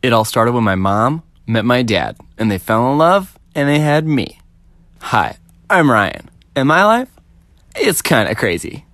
It all started when my mom met my dad, and they fell in love, and they had me. Hi, I'm Ryan, and my life, it's kind of crazy.